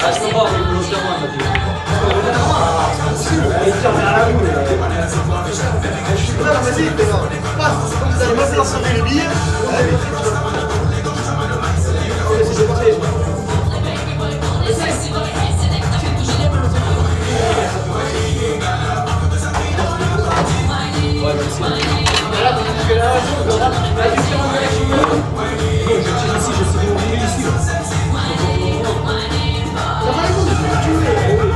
je peux pas, il me lance moi, il m'a dit. Je suis là, vas-y, passe. Vous allez passer dans ce le billet. C'est parti. Ouais, je sais. Là, parce que là, je tire en direction. Non, je tire ici, j'essaie de m'ouvrir ici. Ça va les coups, je vais tuer.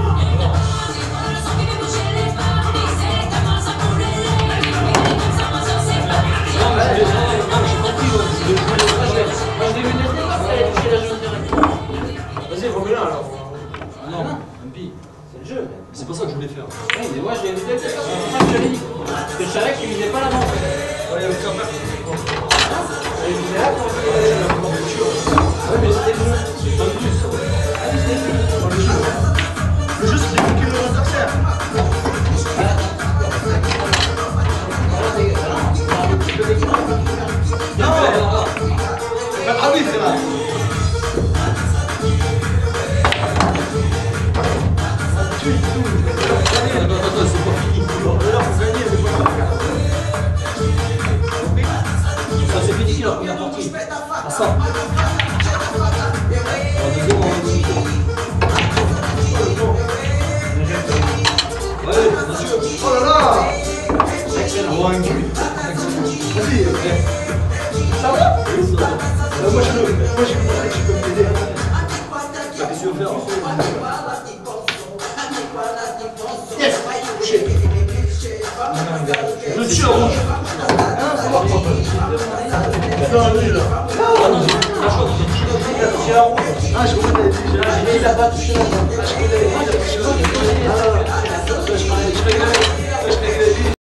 Vas-y, remets-la alors. Non, un pire. C'est le jeu. C'est pas ça que je voulais faire. Oui, mais moi je l'ai vu dès que c'est pour ça que je l'ai dit. Parce que je savais qu'il visait pas la main. Ouais, avec ça. Il visait là quand oui, mais c'était le jeu. C'est pas le jeu, ça. Ah oui, c'était le jeu. Le jeu, c'est d'éduquer l'adversaire. Non. Ah oui, c'est là. Attends, c'est pas fini. Là, vous gagnez, mais pas Ça, c'est fini la première partie. À ça. Deuxième, on va dire. Ouais, bien sûr. oh là là. Excellent. Vas-y. Ça va? Oui, ça va. Moi, je peux m'aider. Qu'est-ce que tu veux faire? Yes. Touché. Je tire rouge. Non, lui, là. Ah, Ah, je crois que t'avais dit. Il a pas touché la main.